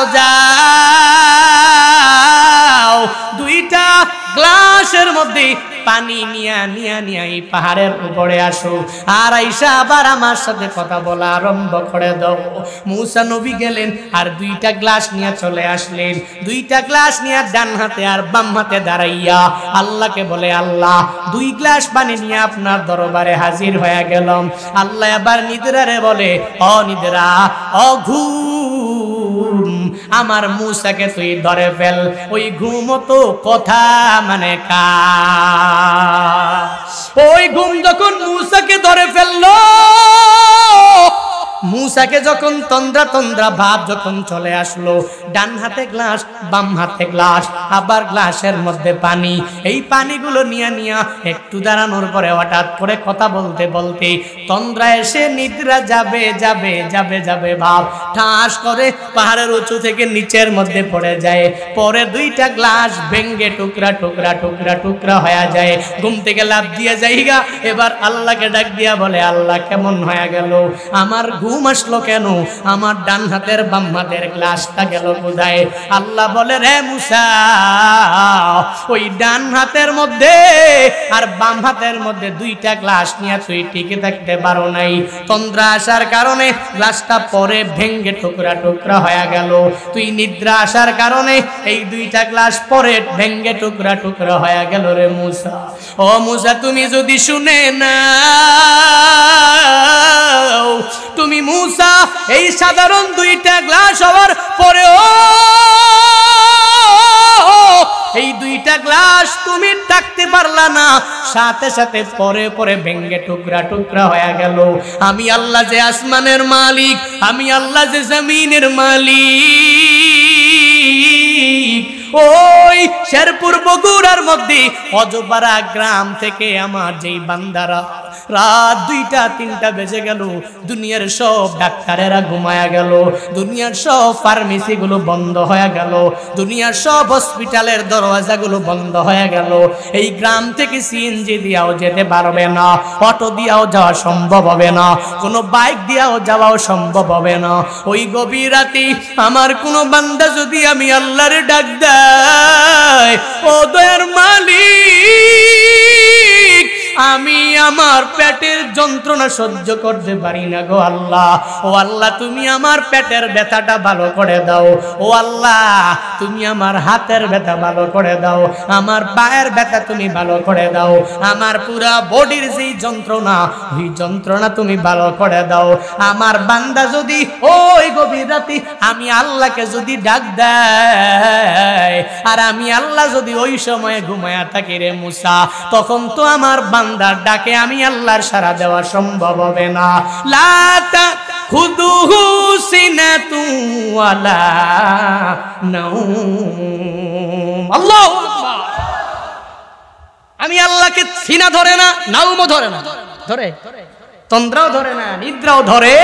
যাও, দুইটা গ্লাসের মধ্যে পানি নিয়া এই পাহাড়ের উপরে আসো, আর আইসা আবার আমার সাথে কথা বলা আরম্ভ করে দাও। মুসা নবী গেলেন আর দুইটা গ্লাস নিয়ে চলে আসলেন। দুইটা গ্লাস নিয়ে ডান হাতে আর বাম হাতে দাঁড়াইয়া আল্লাহকে বলে, আল্লাহ, দুই গ্লাস পানি নিয়ে আপনার দরবারে হাজির হয়ে গেলাম। আল্লাহ আবার নিদ্রারে বলে, ও নিদ্রা, ও ঘুম, আমার মুসাকে তুই ধরে ফেল। ওই ঘুম তো কথা মানে কা, ওই ঘুম যখন মুসাকে ধরে ফেললো, মুসাকে যখন তন্দ্রা তন্দ্রা ভাব যখন চলে আসলো, ডান হাতে গ্লাস, বাম হাতে গ্লাস, আবার গ্লাসের মধ্যে পানি, এই পানিগুলো নিয়ে একটু দাঁড়ানোর পরে হঠাৎ করে কথা বলতে বলতে তন্দ্রা এসে নিদ্রা যাবে যাবে যাবে যাবে ভাব ঠাস করে পাহাড়ের উঁচু থেকে নিচের মধ্যে পড়ে যায়। পরে দুইটা গ্লাস ভেঙ্গে টুকরা টুকরা টুকরা টুকরা হয়ে যায়। ঘুম থেকে লাফ দিয়ে যাইগা এবার আল্লাহকে ডাক দিয়া বলে, আল্লাহ, কেমন হয়ে গেল? আমার ঘুম আসলো কেন? আমার ডান হাতের বাম হাতের গ্লাসটা গেল কোথায়? আল্লাহ বলে, রে মুসা, ওই ডান হাতের মধ্যে আর বাম হাতের মধ্যে দুইটা গ্লাস নিয়ে তুই টিকে থাকতে পারো নাই। তন্দ্রা আসার কারণে গ্লাসটা পরে ভেঙ্গে টুকরা টুকরা হয়ে গেল। তুই নিদ্রা আসার কারণে এই দুইটা গ্লাস পরে ভেঙ্গে টুকরা টুকরা হয়ে গেল। রে মুসা, ও মুসা, তুমি যদি শুনে না, তুমি মুসা এই সাধারণ দুইটা গ্লাস হওয়ার পরেও এই দুইটা গ্লাস তুমি থাকতে পারলা না, সাথে সাথে পরে পরে ভেঙ্গে টুকরা টুকরা হয়ে গেল। আমি আল্লাহ যে আসমানের মালিক, আমি আল্লাহ যে জমিনের মালিক, ওই শেরপুর বগুড়ার মধ্যে অজপাড়া গ্রাম থেকে আমার যেই বান্দারা রাত 2টা-3টা বেজে গেল, দুনিয়ার সব ডাক্তারেরা ঘুমায়া গেল, দুনিয়ার সব ফার্মেসি গুলো বন্ধ হয়ে গেল, দুনিয়ার সব হসপিটালের দরওয়াজাগুলো বন্ধ হয়ে গেল। এই গ্রাম থেকে সিএনজি দিয়াও যেতে পারবে না, অটো দিয়াও যাওয়া সম্ভব হবে না, কোনো বাইক দিয়াও যাওয়াও সম্ভব হবে না। ওই গভীর রাতে আমার কোনো বান্দা যদি আমি আল্লাহর ডাক দেয়, ও দয়ার মালিক, আমি আমার পেটের যন্ত্রণা সহ্য করতে পারি না গো আল্লাহ, ও আল্লাহ তুমি আমার পেটের ব্যথাটা ভালো করে দাও, ও আল্লাহ তুমি আমার হাতের ব্যথা ভালো করে দাও, আমার পায়ের ব্যথা তুমি ভালো করে দাও, আমার পুরা বডির যেই যন্ত্রণা ওই যন্ত্রণা তুমি ভালো করে দাও। আমার বান্দা যদি ওই গভীর রাতে আমি আল্লাহকে যদি ডাক দেয় আর আমি আল্লাহ যদি ওই সময়ে ঘুমায়া থাকি, রে মুসা, তখন তো আমার বান্দার ডাকে আমি আল্লাহর সাড়া দেওয়া সম্ভব হবে না। লা তাখুযুহু সিনাতু ওয়ালা নাওম। আল্লাহু আকবার। আমি আল্লাহকে সিনা ধরে না, নাওমও ধরে না, ধরে তন্দ্রাও ধরে না, নিদ্রাও ধরে।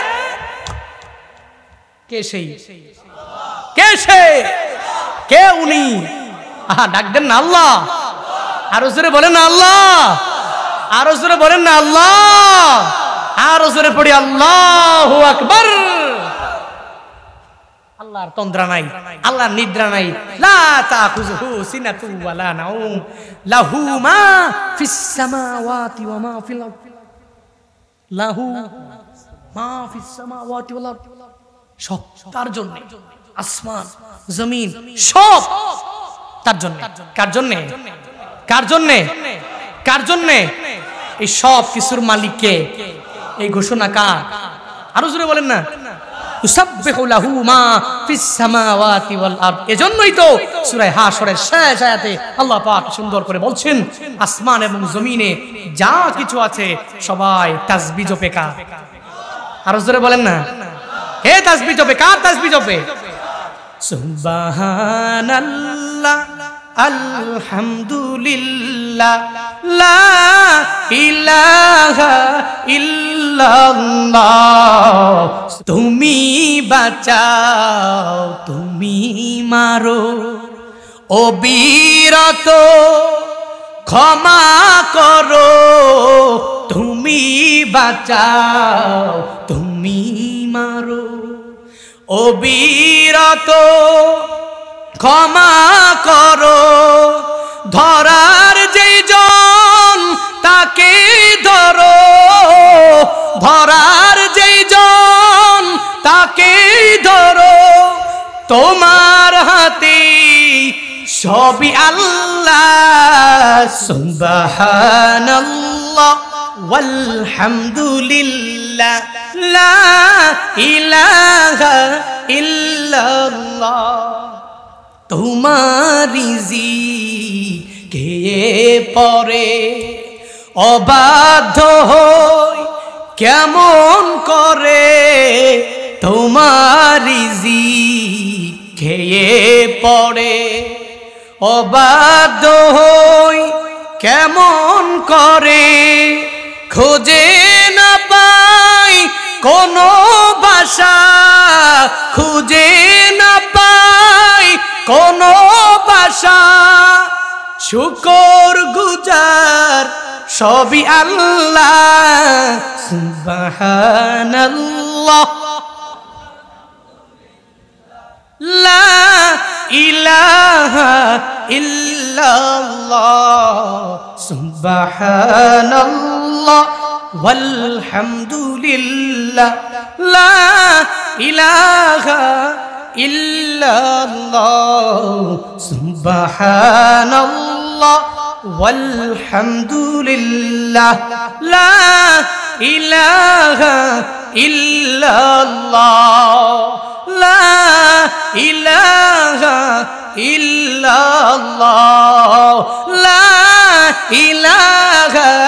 কে সেই? কে সে? কে উনি? আহা, ডাক দেন না আল্লাহ। আরো জোরে বলেন না আল্লাহ, আরো জোরে বলেন না আল্লাহ, আরো জোরে পড়ি আল্লাহু আকবার। আল্লাহর তন্দ্রা নাই, আল্লাহর নিদ্রা নাই। লা তাখুযুহু সিনাতু ওয়ালা নাউম লাহু মা ফিস সামাওয়াতি ওয়া মা ফিল আরদ লাহু মা ফিস সামাওয়াতি ওয়াল আরদ। সব তার জন্য, আসমান জমিন সব তার জন্য। কার জন্য? কার জন্য? কার জন্য? এই সব কিছুর মালিক কে? এই ঘোষণা কার? আরো জোরে বলেন না। ইউসাব্বিহু লাহু মা ফিস সামাওয়াতি ওয়াল আরদ। এজন্যই তো সূরা হাশরের শেষ আয়াতে আল্লাহ পাক সুন্দর করে বলছেন, আসমান এবং জমিনে যা কিছু আছে সবাই তাসবিহ জপে কার? আরো জোরে বলেন না। হে তাসবিহ জপে কার? তাসবিহ জপে সুবহানাল্লাহ আলহামদুলিল্লাহ লা ইলাহা ইল্লাল্লাহ। তুমি বাঁচাও, তুমি মারো, অবিরত ক্ষমা করো। তুমি বাঁচাও, তুমি মারো, অবিরত ক্ষমা করো। ধরার যেই জন তাকে ধরো, ধরার যেই জন তাকে ধরো। তোমার হাতে সবই আল্লাহ। সুবহানাল্লাহ ওয়ালহামদুলিল্লাহ লা ইলাহা ইল্লাল্লাহ। তোমারি জিকে পরে অবাধ্য হই কেমন করে। তোমারি জিকে পরে অবাধ্য হই কেমন করে। খোঁজে না পাই কোনো ভাষা, খুঁজে না পাই কোনো ভাষা। শুকর গুজার সবই আল্লাহ। সুবহানাল্লাহ লা ইলাহা ইল্লাল্লাহ। সুবহানাল্লাহ ওয়ালহামদুলিল্লাহ লা ইলাহা ইল্লাল্লাহ। সুবহানাল্লাহ ওয়ালহামদুলিল্লাহ লা ইলাহা ইল্লাল্লাহ। লা ইলাহা ইল্লাল্লাহ। লা ইলাহা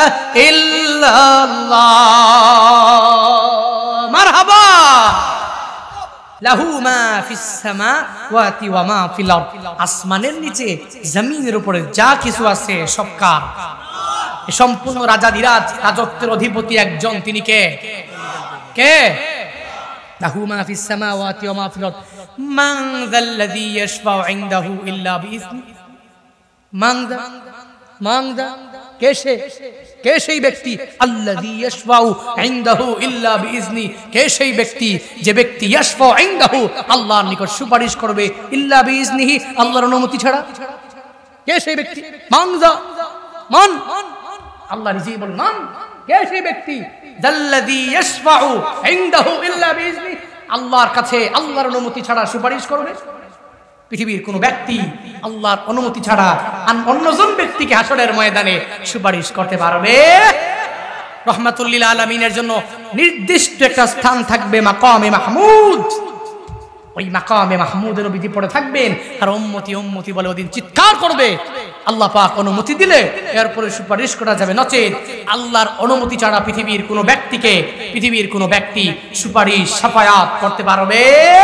ইল্লাল্লাহ। মারহাবা। লাহু মা ফিস সামাওয়াতি ওয়া মা ফিল আরদ। আসমানের নিচে জমিনের উপরে যা কিছু আছে সব কার? সম্পূর্ণ রাজাধিরাজ, রাজত্বের অধিপতি একজন, তিনি কে? কে? লাহু মা ফিস সামাওয়াতি ওয়া মা ফিল আরদ। মান যাল্লাযী ইয়াশফাউ ইনদাহু ইল্লা বিইذনি। মান দা কে সে? কে সেই ব্যক্তি? আল্লাযী ইয়াশফাউ ইনদাহু ইল্লা বিইذনি। কে সেই ব্যক্তি যে ব্যক্তি ইয়াশফাউ ইনদাহু আল্লাহর নিকট সুপারিশ করবে ইল্লা বিইذনিহি আল্লাহর অনুমতি ছাড়া? কে সেই ব্যক্তি? মান আল্লাহ নিজেই বলেন মান। কে সেই ব্যক্তি? যাল্লাযী ইয়াশফাউ ইনদাহু ইল্লা বিইذনি। আল্লাহর কাছে আল্লাহর অনুমতি ছাড়া সুপারিশ করবে। পৃথিবীর কোন ব্যক্তি আল্লাহর অনুমতি ছাড়া অন্যজন ব্যক্তিকে হাসরের ময়দানে সুপারিশ করতে পারবে? রহমাতুল লিল আলামিনের জন্য নির্দিষ্ট একটা স্থান থাকবে, মাকামে মাহমুদ। ওই মাকামে মাহমুদের নবী পড়ে থাকবেন আর উম্মতি উম্মতি বলে ওদিন চিৎকার করবে। আল্লাহ পাক অনুমতি দিলে এরপরে সুপারিশ করা যাবে, নচেত আল্লাহর অনুমতি ছাড়া পৃথিবীর কোন ব্যক্তিকে, পৃথিবীর কোন ব্যক্তি সুপারিশ শাফায়াত করতে পারবে?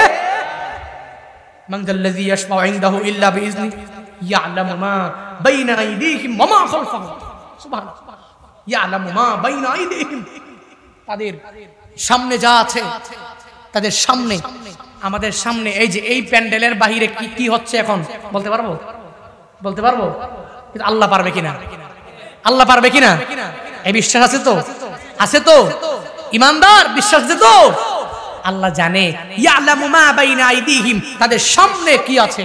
মান যাল্লাযী ইয়াশফাউ ইনদাহু ইল্লা বিইذনি ইয়ালামু মা বাইনা আইদিহিম ওয়া মা খালফাহুম। সুবহানাল্লাহ। ইয়ালামু মা বাইনা আইদিহিম। তাদের সামনে যা আছে, তাদের সামনে, আমাদের সামনে এই যে এই প্যান্ডেলের বাহিরে কি কি হচ্ছে এখন বলতে পারবো? বলতে পারবো? কিন্তু আল্লাহ পারবে কিনা? আল্লাহ পারবে কিনা? এই বিশ্বাস আছে তো? আছে তো? ইমানদার বিশ্বাস আছে তো? আল্লাহ জানে ইয়ালামু মা বাইনা আইদিহিম, তাদের সামনে কি আছে,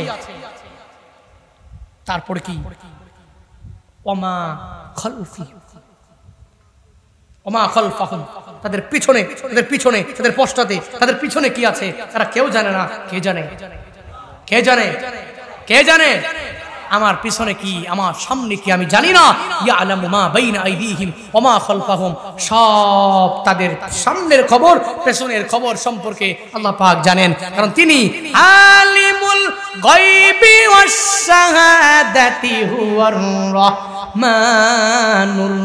তারপর কি ওমা খালফিহিম ওমা খালফাহুম, তাদের পিছনে তাদের পিছনে তাদের পশ্চাতে তাদের পিছনে কি আছে তারা কেউ জানে না। কে জানে? কে জানে? কে জানে? আমার পিছনে কি, আমার সামনে কি আমি জানি না। ইয়ালামু মা বাইনা আইদিহিম ওয়া মা খালফাহুম, সব তাদের সামনের খবর পেছনের খবর সম্পর্কে আল্লাহ পাক জানেন, কারণ তিনি আলিমুল গায়বি ওয়াশ শাহাদাতি হুয়ার রহমানুর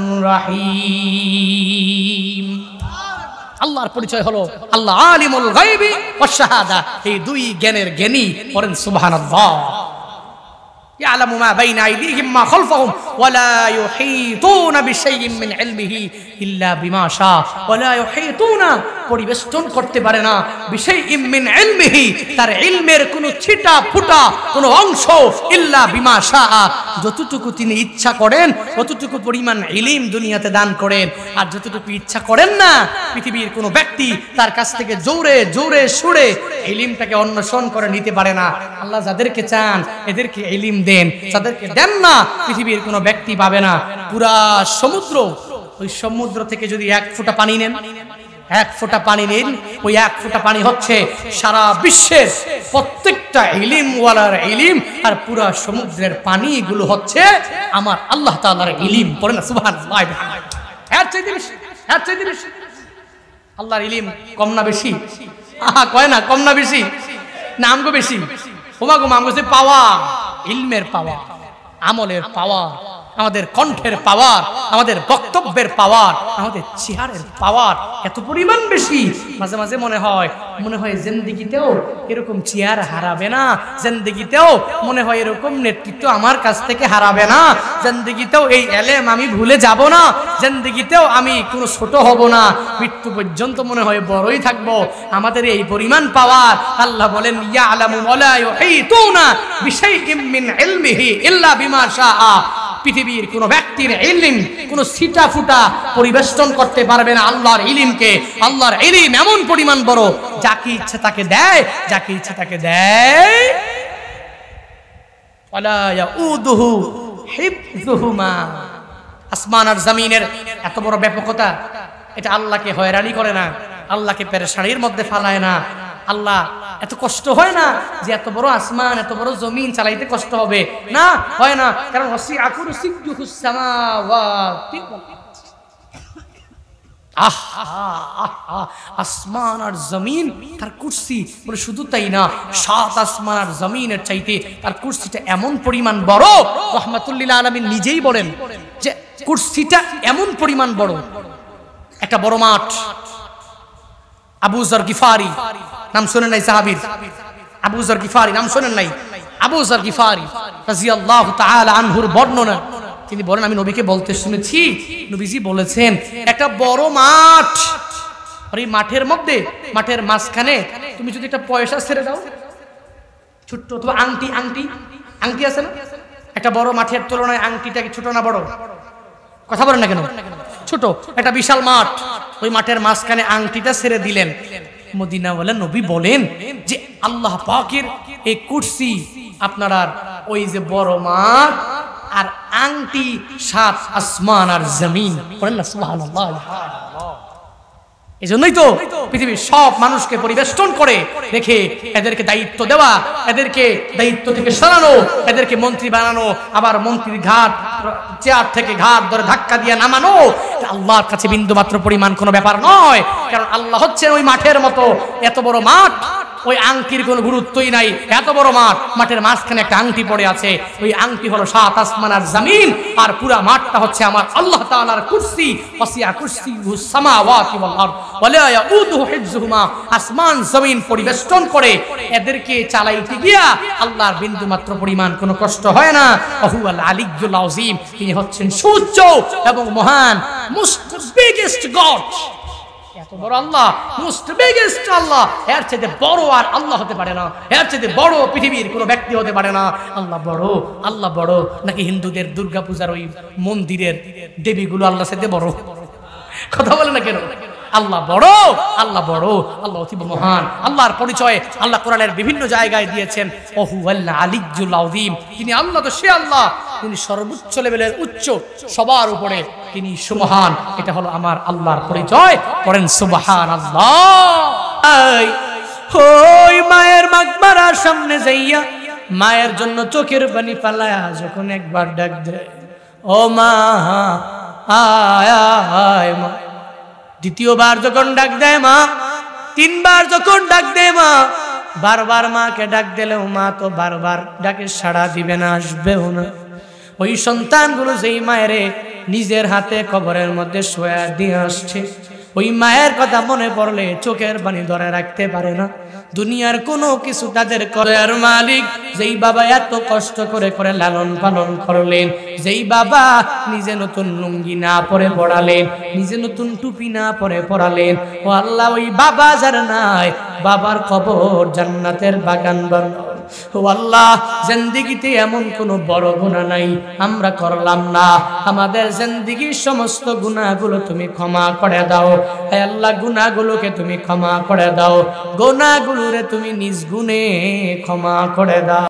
রহিম। আল্লাহর পরিচয় হলো আল্লাহ আলিমুল গায়বি ওয়াশ শাহাদা, এই দুই জ্ঞানের জ্ঞানী। পড়েন সুবহানাল্লাহ। يعلم ما بين أيديهم ما خلفهم ولا يحيطون بشيء من علمه إلا بما شاء ولا يحيطون, পরিবেষ্টন করতে পারে না বিশাইইম মিন ইলমিহি, তার ইলমের কোন ছিটা ফুটা কোন অংশ, ইল্লা বিমা শাআ, যতটুকু তিনি ইচ্ছা করেন ততটুকু পরিমাণ ইলম দুনিয়াতে দান করেন। আর যতটুকু ইচ্ছা করেন না, পৃথিবীর কোন ব্যক্তি তার কাছ থেকে জোরে জোরে সুরে ইলমটাকে অন্বেষণ করে নিতে পারে না। আল্লাহ যাদেরকে চান এদেরকে ইলম দেন, যাদেরকে দেন না পৃথিবীর কোন ব্যক্তি পাবে না। পুরা সমুদ্র, ওই সমুদ্র থেকে যদি এক ফোঁটা পানি নেন, এক ফোঁটা পানি নিন, ওই এক ফোঁটা পানি হচ্ছে সারা বিশ্বের প্রত্যেকটা ইলিমওয়ালার ইলিম, আর পুরা সমুদ্রের পানিগুলো হচ্ছে আমার আল্লাহ তাআলার ইলিম। পড়েন না সুবহানাল্লাহ। এর চাইতে বেশি, এর চাইতে বেশি আল্লাহর ইলিম কম না বেশি? আহা, কয় না কম না বেশি? না আমগো বেশি? ওমা গো আমগো যে পাওয়া, ইলমের পাওয়া, আমলের পাওয়া, আমাদের কণ্ঠের পাওয়ার, আমাদের বক্তব্যের পাওয়ার, আমাদের চেহারের পাওয়ার এত পরিমাণ বেশি। মাঝে মাঝে মনে হয় জিন্দেগিতেও এরকম চেয়ার হারাবে না, জিন্দেগিতেও মনে হয় এরকম নেতৃত্ব আমার কাছ থেকে হারাবে না, জিন্দেগিতেও এই এলেম আমি ভুলে যাব না, জিন্দেগিতেও আমি কোনো ছোট হব না, মৃত্যু পর্যন্ত মনে হয় বড়ই থাকবো। আমাদের এই পরিমাণ পাওয়ার, আল্লাহ বলেন ইয়ালামু ওয়ালা ইউহিতুনা বিশাইইম মিন ইলমিহি ইল্লা বিমা শাআ, পৃথিবীর কোন ব্যক্তির ইলম কোন সিটা ফুটা পরিবেষ্টন করতে পারবে না আল্লাহর ইলমকে। আল্লাহর ইলম এমন পরিমাণ বড়, যাকে ইচ্ছা তাকে দেয়, যাকে ইচ্ছা তাকে দেয়। ওয়ালা ইয়াউদুহু হিফযুহুমা, আসমান আর জমিনের এত বড় ব্যাপকতা, এটা আল্লাহকে হয়রানি করে না, আল্লাহকে পেরেশানির মধ্যে ফালায় না। আল্লাহ এত কষ্ট হয় না যে এত বড় আসমান এত বড় জমিন চালাইতে কষ্ট হবে, না, হয় না, কারণ ওয়াসিআ কুরসিয়্যুহুস সামাওয়াতি ওয়াল আরদ। আসমান আর জমিন তার কুরসি, বলে শুধু তাই না, সাত আসমান আর জমিনের চাইতে তার কুরসিটা এমন পরিমাণ বড়। রাহমাতুল লিল আলামিন নিজেই বলেন যে কুরসিটা এমন পরিমাণ বড়। একটা বড় মাঠ, আবু যর গিফারি নাম শুনেন নাই? সাহাবীর আবু যর গিফারি নাম শুনেন নাই? আবু যর গিফারি রাদিয়াল্লাহু তাআলা আনহুর বর্ণনা, তিনি বলেন আমি নবীকে বলতে শুনেছি, নবীজি বলেছেন একটা বড় মাঠ, আর এই মাঠের মধ্যে, মাঠের মাঝখানে তুমি যদি একটা পয়সা ছেড়ে দাও, ছোট্ট অথবা আংটি, আংটি আংটি আছে না, একটা বড় মাঠের তুলনায় আংটিটা কি ছোট না বড়? কথা বলেন না কেন? ছোট। একটা বিশাল মাঠ, ওই মাঠের মাঝখানে আংটিটা ছেড়ে দিলেন। মদিনাওয়ালা নবী বলেন যে আল্লাহ পাকের এই কুরসি আপনার আর ওই যে বড় মাঠ আর আংটি, সাত আসমান আর জমিন। বলেন না সুবহানাল্লাহ। এই জন্যই তো পৃথিবীর সব মানুষকে পরিবেষ্টন করে রেখে এদেরকে দায়িত্ব দেওয়া, এদেরকে দায়িত্ব থেকে সরানো, এদেরকে মন্ত্রী বানানো, আবার মন্ত্রীর ঘাট চেয়ার থেকে ঘাট ধরে ধাক্কা দিয়ে নামানো আল্লাহর কাছে বিন্দু মাত্র পরিমাণ কোনো ব্যাপার নয়। কারণ আল্লাহ হচ্ছেন ওই মাঠের মতো, এত বড় মাঠ, ওই আংটির কোনো গুরুত্বই নাই। এত বড় মাঠ, মাঠের মাঝখানে একটা আংটি পড়ে আছে, ওই আংটি হলো সাত আসমান আর জমিন, আর পুরা মাঠটা হচ্ছে আমার আল্লাহ তাআলার কুরসি। ওয়াসিআ কুরসিয়্যুহুস সামাওয়াতি ওয়াল আরদ ওয়ালা ইয়াউদুহু হিফযুহুমা, আসমান জমিন পরিবেষ্টন করে এদেরকে চালাইতে গিয়া আল্লাহর বিন্দু মাত্র পরিমাণ কোনো কষ্ট হয় না। ওয়াহুয়াল আলিয়্যুল আযীম, তিনি হচ্ছেন সুউচ্চ এবং মহান, মোস্ট বিগেস্ট গড। এত বড় আল্লাহ, মোস্ট বিগেস্ট আল্লাহ, এর চাইতে বড় আর আল্লাহ হতে পারে না, এর চাইতে বড় পৃথিবীর কোনো ব্যক্তি হতে পারে না। আল্লাহ বড়, আল্লাহ বড়। নাকি হিন্দুদের দুর্গা পূজার ওই মন্দিরের দেবীগুলো আল্লাহ চাইতে বড়? কথা বলে না কেন? আল্লাহ বড়, আল্লাহ বড়, আল্লাহ অতীব মহান। আল্লাহর পরিচয় আল্লাহ কোরআনের বিভিন্ন জায়গায় দিয়েছেন, ওহুয়াল আলিয়্যুল আযীম, তিনি আল্লাহ তো সে আল্লাহ, তিনি সর্বোচ্চ লেভেলের উচ্চ, সবার উপরে তিনি সুমহান। এটা হলো আমার আল্লাহর পরিচয়। পড়েন সুবহানাল্লাহ। ওই মায়ের মাকবারার সামনে যাইয়া মায়ের জন্য চোখের পানি ফালায়া যখন একবার ডাক দেয়, ও মা আয় আয় মা, দ্বিতীয়বার যখন ডাক দেয় মা, তিনবার যখন ডাক দেয় মা, বারবার মাকে ডাক দিলেও মা তো বারবার ডাকে সাড়া দিবে না, আসবেও না। ওই সন্তানগুলো যেই মায়েরে নিজের হাতে কবরের মধ্যে শোয়া দিয়ে আসছে, ওই মায়ের কথা মনে পড়লে চোখের পানি ধরে রাখতে পারে না। দুনিয়ার কোনো কিছু তাদের করার মালিক, যেই বাবা এত কষ্ট করে করে লালন পালন করলেন, যেই বাবা নিজে নতুন লুঙ্গি না পরে পড়ালেন, নিজে নতুন টুপি না পরে পড়ালেন, ও আল্লাহ ওই বাবা যার নাই, বাবার কবর জান্নাতের বাগান বানাও। ও আল্লাহ, জিন্দেগিতে এমন কোনো বড় গুনাহ নাই আমরা করলাম না, আমাদের জিন্দেগির সমস্ত গুনাহগুলো তুমি ক্ষমা করে দাও। হে আল্লাহ, গুনাহগুলোকে তুমি ক্ষমা করে দাও, গুনাহগুলোরে তুমি নিজ গুণে ক্ষমা করে দাও।